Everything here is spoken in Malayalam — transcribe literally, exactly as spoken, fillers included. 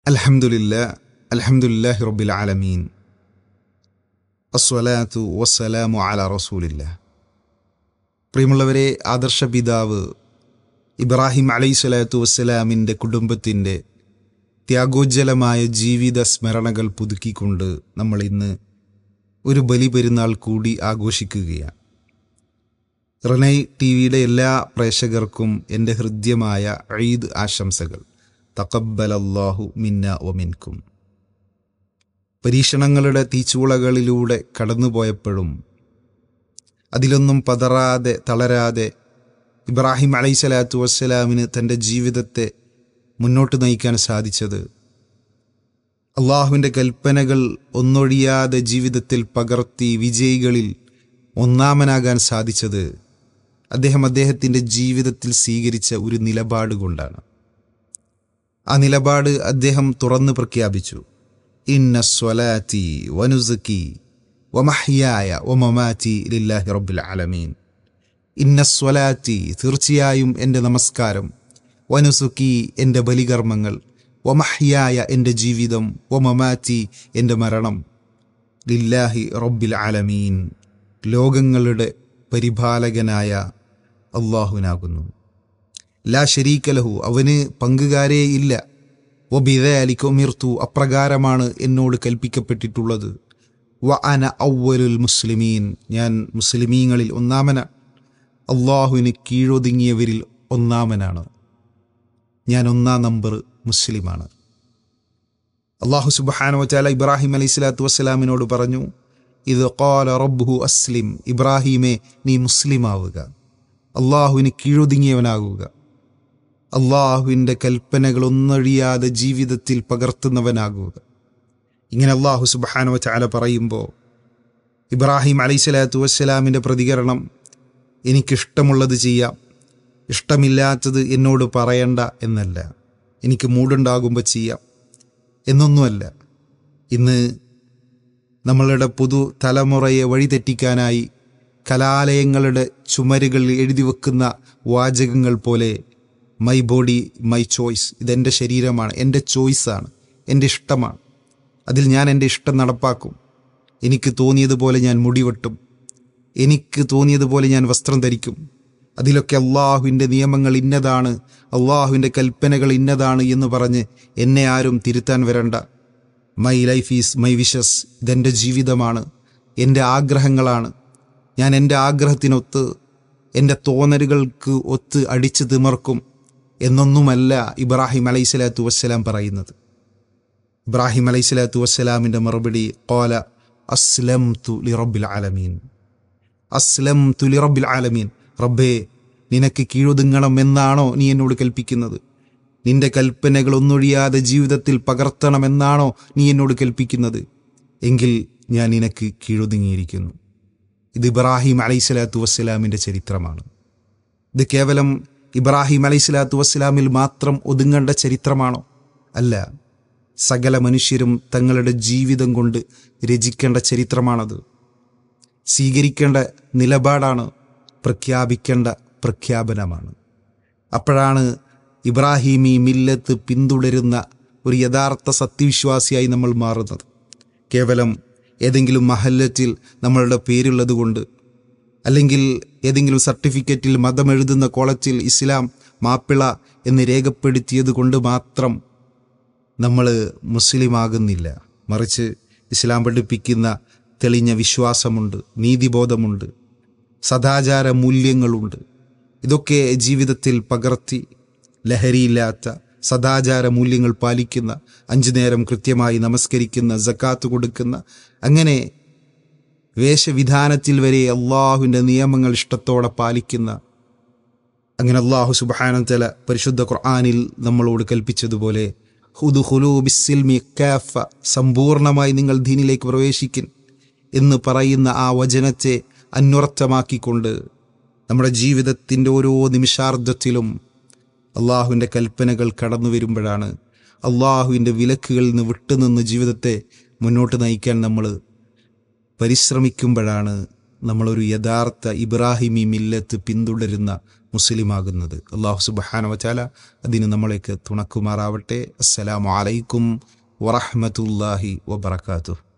അൽഹംദുലില്ലാ അൽഹംദുലില്ലാഹി റബ്ബിൽ ആലമീൻ അസ്സലാത്തു വസ്സലാമു അലാ റസൂലില്ലാ. പ്രിയമുള്ളവരെ, ആദർശ പിതാവ് ഇബ്രാഹിം അലൈഹിസ്സലാത്തു വസ്സലാമിൻ്റെ കുടുംബത്തിൻ്റെ ത്യാഗോജ്ജലമായ ജീവിത സ്മരണകൾ പുതുക്കിക്കൊണ്ട് നമ്മൾ ഇന്ന് ഒരു ബലിപെരുന്നാൾ കൂടി ആഘോഷിക്കുകയാണ്. റനൈ ടി വിയുടെ എല്ലാ പ്രേക്ഷകർക്കും എൻ്റെ ഹൃദ്യമായ ഈദ് ആശംസകൾ. തഖബ്ബലല്ലാഹു മിന്ന വ മിൻകും. പരീക്ഷണങ്ങളുടെ തീച്ചൂളകളിലൂടെ കടന്നുപോയപ്പോഴും അതിലൊന്നും പതറാതെ തളരാതെ ഇബ്രാഹിം അലൈഹിസ്സലാത്തു വസ്സലാമിന് തൻ്റെ ജീവിതത്തെ മുന്നോട്ട് നയിക്കാൻ സാധിച്ചത്, അള്ളാഹുവിൻ്റെ കൽപ്പനകൾ ഒന്നൊഴിയാതെ ജീവിതത്തിൽ പകർത്തി വിജയികളിൽ ഒന്നാമനാകാൻ സാധിച്ചത് അദ്ദേഹം അദ്ദേഹത്തിൻ്റെ ജീവിതത്തിൽ സ്വീകരിച്ച ഒരു നിലപാട് കൊണ്ടാണ്. ആ നിലപാട് അദ്ദേഹം തുറന്നു പ്രഖ്യാപിച്ചു. ഇന്ന സ്വലാത്തി വനുസുക്കി വമഹ്യായ വമമാതി ലില്ലാഹി റബ്ബിൽ ആലമീൻ. ഇന്ന സ്വലാത്തി, തീർച്ചയായും എൻ്റെ നമസ്കാരം, വനുസുക്കി, എൻ്റെ ബലികർമ്മങ്ങൾ, വമഹ്യായ, എൻ്റെ ജീവിതം, വമമാതി, എൻ്റെ മരണം, ലില്ലാഹി റബ്ബിൽ ആലമീൻ, ലോകങ്ങളുടെ പരിപാലകനായ അള്ളാഹുവിനാകുന്നു. ലാ ശരീക ലഹു, അവന് പങ്കുകാരേ ഇല്ല. വബിദാലിക ഉമിർതു, അപ്രകാരമാണ് എന്നോട് കൽപ്പിക്കപ്പെട്ടിട്ടുള്ളത്. വ അന അവ്വലുൽ മുസ്ലിമീൻ, ഞാൻ മുസ്ലിമീങ്ങളിൽ ഒന്നാമനാണ്. അള്ളാഹുവിന് കീഴൊതുങ്ങിയവരിൽ ഒന്നാമനാണ്. ഞാൻ ഒന്നാം നമ്പർ മുസ്ലിമാണ്. അള്ളാഹു സുബ്ഹാനഹു വ തആല ഇബ്രാഹിം അലൈഹിസ്സലാത്തു വസ്സലാമിനോട് പറഞ്ഞു, ഇദ് ഖാല റബ്ബുഹു അസ്ലിം, ഇബ്രാഹിമേ, നീ മുസ്ലിമാവുക, അള്ളാഹുവിന് കീഴൊതുങ്ങിയവനാകുക, അള്ളാഹുവിൻ്റെ കൽപ്പനകൾ ഒന്നൊഴിയാതെ ജീവിതത്തിൽ പകർത്തുന്നവനാകുക. ഇങ്ങനെ അള്ളാഹു സുബ്ഹാനഹു വ തആല പറയുമ്പോൾ ഇബ്രാഹിം അലൈഹിസ്സലാത്തു വസ്സലാമിൻ്റെ പ്രതികരണം, എനിക്കിഷ്ടമുള്ളത് ചെയ്യാം, ഇഷ്ടമില്ലാത്തത് എന്നോട് പറയണ്ട എന്നല്ല, എനിക്ക് മൂടുണ്ടാകുമ്പോൾ ചെയ്യാം എന്നൊന്നുമല്ല. ഇന്ന് നമ്മളുടെ പുതു തലമുറയെ വഴിതെറ്റിക്കാനായി കലാലയങ്ങളുടെ ചുമരുകളിൽ എഴുതി വെക്കുന്ന വാചകങ്ങൾ പോലെ മൈ ബോഡി മൈ ചോയ്സ്, ഇതെൻ്റെ ശരീരമാണ്, എൻ്റെ ചോയ്സാണ്, എൻ്റെ ഇഷ്ടമാണ്, അതിൽ ഞാൻ എൻ്റെ ഇഷ്ടം നടപ്പാക്കും, എനിക്ക് തോന്നിയതുപോലെ ഞാൻ മുടിവെട്ടും, എനിക്ക് തോന്നിയതുപോലെ ഞാൻ വസ്ത്രം ധരിക്കും, അതിലൊക്കെ അള്ളാഹുവിൻ്റെ നിയമങ്ങൾ ഇന്നതാണ്, അള്ളാഹുവിൻ്റെ കൽപ്പനകൾ ഇന്നതാണ് എന്ന് പറഞ്ഞ് എന്നെ ആരും തിരുത്താൻ വരണ്ട. My life is my wishes, ഇതെൻ്റെ ജീവിതമാണ്, എൻ്റെ ആഗ്രഹങ്ങളാണ്, ഞാൻ എൻ്റെ ആഗ്രഹത്തിനൊത്ത്, എൻ്റെ തോന്നലുകൾക്ക് ഒത്ത് അടിച്ചു തിമർക്കും എന്നൊന്നുമല്ല ഇബ്രാഹിം അലൈഹിസ്സലാത്തു വസ്സലാം പറയുന്നത്. ഇബ്രാഹിം അലൈഹിസ്സലാത്തു വസ്സലാമിൻ്റെ മറുപടി, ഖാല അസ്ലംതു ലിറബ്ബിൽ ആലമീൻ, അസ്ലംതു ലിറബ്ബിൽ ആലമീൻ, റബ്ബേ, നിനക്ക് കീഴൊതുങ്ങണം എന്നാണോ നീ എന്നോട് കൽപ്പിക്കുന്നത്? നിന്റെ കൽപ്പനകൾ ഒന്നൊഴിയാതെ ജീവിതത്തിൽ പകർത്തണമെന്നാണോ നീ എന്നോട് കൽപ്പിക്കുന്നത്? എങ്കിൽ ഞാൻ നിനക്ക് കീഴൊതുങ്ങിയിരിക്കുന്നു. ഇത് ഇബ്രാഹിം അലൈഹിസ്സലാത്തു വസ്സലാമിൻ്റെ ചരിത്രമാണ്. ഇത് കേവലം ഇബ്രാഹിം അലൈഹിസ്സലാത്തു വസ്സലാമിൽ മാത്രം ഒതുങ്ങേണ്ട ചരിത്രമാണോ? അല്ല, സകല മനുഷ്യരും തങ്ങളുടെ ജീവിതം കൊണ്ട് രചിക്കേണ്ട ചരിത്രമാണത്. സ്വീകരിക്കേണ്ട നിലപാടാണ്, പ്രഖ്യാപിക്കേണ്ട പ്രഖ്യാപനമാണ്. അപ്പോഴാണ് ഇബ്രാഹിമി മില്ലത്ത് പിന്തുടരുന്ന ഒരു യഥാർത്ഥ സത്യവിശ്വാസിയായി നമ്മൾ മാറുന്നത്. കേവലം ഏതെങ്കിലും മഹല്ലത്തിൽ നമ്മളുടെ പേരുള്ളത് കൊണ്ട്, അല്ലെങ്കിൽ ഏതെങ്കിലും സർട്ടിഫിക്കറ്റിൽ മതമെഴുതുന്ന കോളത്തിൽ ഇസ്ലാം മാപ്പിള എന്ന് രേഖപ്പെടുത്തിയത് കൊണ്ട് മാത്രം നമ്മൾ മുസ്ലിമാകുന്നില്ല. മറിച്ച് ഇസ്ലാം പഠിപ്പിക്കുന്ന തെളിഞ്ഞ വിശ്വാസമുണ്ട്, നീതിബോധമുണ്ട്, സദാചാര മൂല്യങ്ങളുണ്ട്. ഇതൊക്കെ ജീവിതത്തിൽ പകർത്തി ലഹരിയില്ലാത്ത സദാചാര മൂല്യങ്ങൾ പാലിക്കുന്ന, അഞ്ചു നേരം കൃത്യമായി നമസ്കരിക്കുന്ന, സക്കാത്ത് കൊടുക്കുന്ന, അങ്ങനെ വേഷവിധാനത്തിൽ വരെ അള്ളാഹുവിൻ്റെ നിയമങ്ങൾ ഇഷ്ടത്തോടെ പാലിക്കുന്ന, അങ്ങനെ അള്ളാഹു സുബ്ഹാനഹു വ തആല പരിശുദ്ധ ഖുർആനിൽ നമ്മളോട് കൽപ്പിച്ചതുപോലെ ഉദ്ഖുലൂ ബിസ്സിൽമി കാഫ, സമ്പൂർണമായി നിങ്ങൾ ദീനിലേക്ക് പ്രവേശിക്കിൻ എന്ന് പറയുന്ന ആ വചനത്തെ അന്വർത്ഥമാക്കിക്കൊണ്ട് നമ്മുടെ ജീവിതത്തിൻ്റെ ഓരോ നിമിഷാർദ്ധത്തിലും അള്ളാഹുവിൻ്റെ കൽപ്പനകൾ കടന്നു വരുമ്പോഴാണ്, അള്ളാഹുവിൻ്റെ വിലക്കുകളിൽ നിന്ന് വിട്ടുനിന്ന് ജീവിതത്തെ മുന്നോട്ട് നയിക്കാൻ നമ്മൾ പരിശ്രമിക്കുമ്പോഴാണ് നമ്മളൊരു യഥാർത്ഥ ഇബ്രാഹിമി മില്ലത്ത് പിന്തുടരുന്ന മുസ്ലിമാകുന്നത്. അല്ലാഹു സുബ്ഹാനഹു വ തആല അതിന് നമ്മളേക്ക് തുണക്കുമാറാവട്ടെ. അസ്സലാമു അലൈക്കും വറഹ്മത്തുള്ളാഹി വബറകാതുഹു.